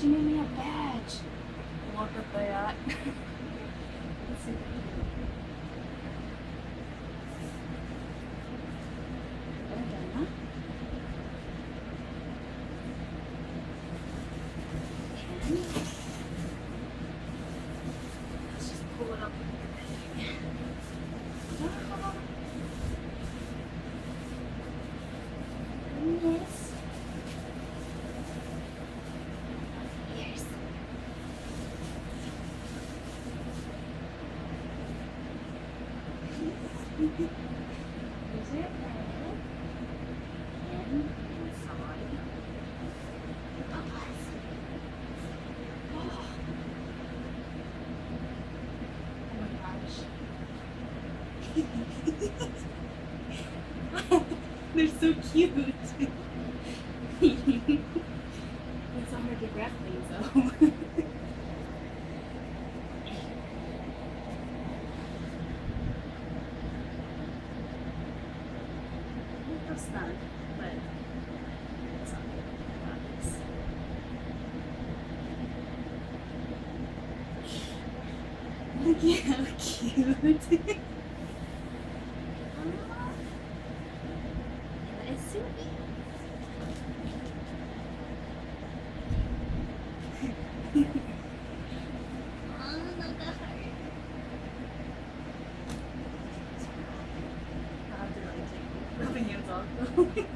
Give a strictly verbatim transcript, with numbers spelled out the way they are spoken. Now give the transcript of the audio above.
she made me a badge. Look at that. Let's see. Let's just pull it up. Yes. Yes. Here's your bed. And inside. Oh, oh my gosh. They're so cute. It's so hard to grab things though. I'm stunned, but it's all good. I got this. Look at how cute. It's Subi. Oh, not that hard. I'll have to like take rubbing hands off though.